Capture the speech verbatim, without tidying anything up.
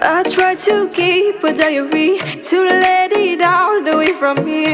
I try to keep a diary to let it out away from me.